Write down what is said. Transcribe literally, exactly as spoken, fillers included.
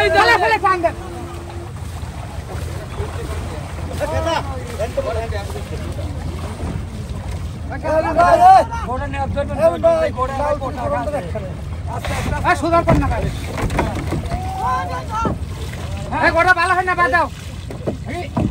ফেলে ফেলে টান দে গোড়া নে অবজর্ভ করে গোড়া গোটা আস্তে আস্তে সুন্দর কর না ভাই এই গোড়া ভালো হয় না বাদ দাও